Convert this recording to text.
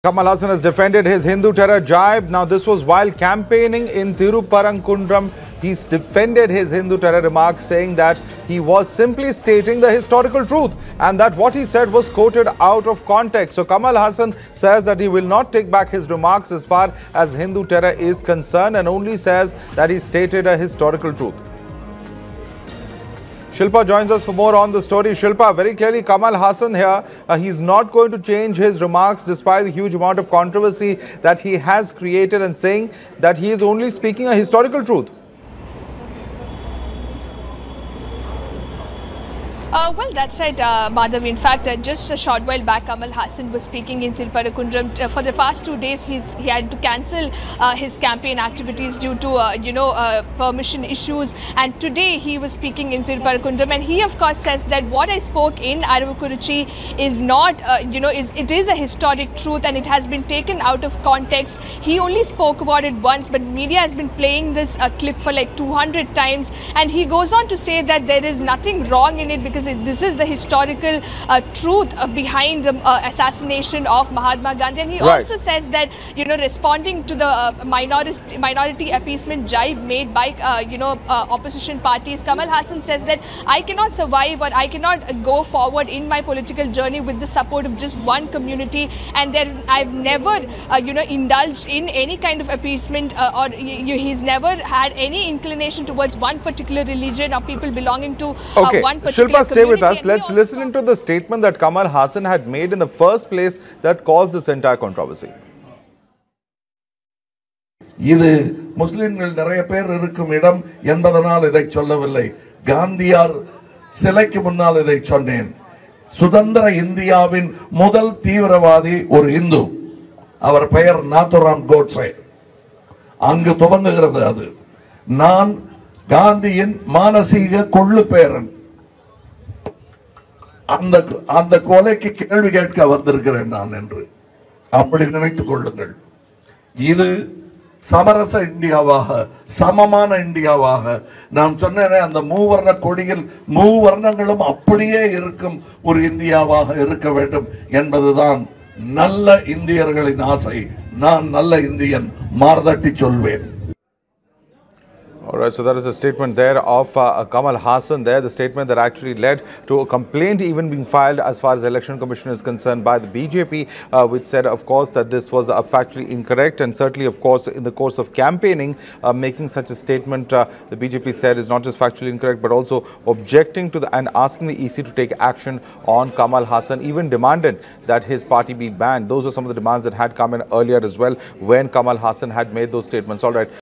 Kamal Haasan has defended his Hindu terror jibe. Now, this was while campaigning in Thiruparangundram. He's defended his Hindu terror remarks, saying that he was simply stating the historical truth and that what he said was quoted out of context. So, Kamal Haasan says that he will not take back his remarks as far as Hindu terror is concerned and only says that he stated a historical truth. Shilpa joins us for more on the story. Shilpa, very clearly Kamal Haasan here, he's not going to change his remarks despite the huge amount of controversy that he has created, and saying that he is only speaking a historical truth. Well, that's right, Madhav. In fact, just a short while back, Kamal Haasan was speaking in Thiruparangundram. For the past 2 days, he had to cancel his campaign activities due to, permission issues. And today, he was speaking in Thiruparangundram. And he, of course, says that what I spoke in Aravakuruchi is not, it is a historic truth and it has been taken out of context. He only spoke about it once, but media has been playing this clip for like 200 times. And he goes on to say that there is nothing wrong in it because this is the historical truth behind the assassination of Mahatma Gandhi. And he also says that, responding to the minority appeasement jibe made by, opposition parties, Kamal Haasan says that I cannot survive or I cannot go forward in my political journey with the support of just one community. And I've never, indulged in any kind of appeasement or he's never had any inclination towards one particular religion or people belonging to one particular Shilpa, stay with us. Let's listen into the statement that Kamal Haasan had made in the first place that caused this entire controversy. இது முஸ்லிம்கள் நிறைய பேர் இருக்கும் இடம் என்பதனால் இதை சொல்லவில்லை. காந்தியார் சிலைக்கு முன்னால் இதை சொன்னேன். சுதந்திர இந்தியாவின் முதல் தீவிரவாதி ஒரு இந்து. அவர் பெயர் நாத்துராம் கோட்சே. அங்கு துவங்குகிறது அது. நான் காந்தியின் மானசீக கொள்ளு பேரன். அந்த கொலைக்கு கேள்வி கேட்க வந்திருக்கிறேன் நான் என்று அப்படி நினைத்துக் கொள்ளுங்கள். இது சமரச இந்தியாவாக, சமமான இந்தியாவாக, நான் சொன்னேனே அந்த மூவர்ண கொடியில் மூவர்ணங்களும் அப்படியே இருக்கும் ஒரு இந்தியாவாக இருக்க வேண்டும் என்பதுதான் நல்ல இந்தியர்களின் ஆசை. நான் நல்ல இந்தியன், மார்தட்டி சொல்வேன். All right, so that is a statement there of Kamal Haasan there, the statement that actually led to a complaint even being filed as far as the Election Commission is concerned by the BJP, which said, of course, that this was factually incorrect. And certainly, of course, in the course of campaigning, making such a statement, the BJP said is not just factually incorrect, but also objecting to and asking the EC to take action on Kamal Haasan, even demanded that his party be banned. Those are some of the demands that had come in earlier as well when Kamal Haasan had made those statements. All right.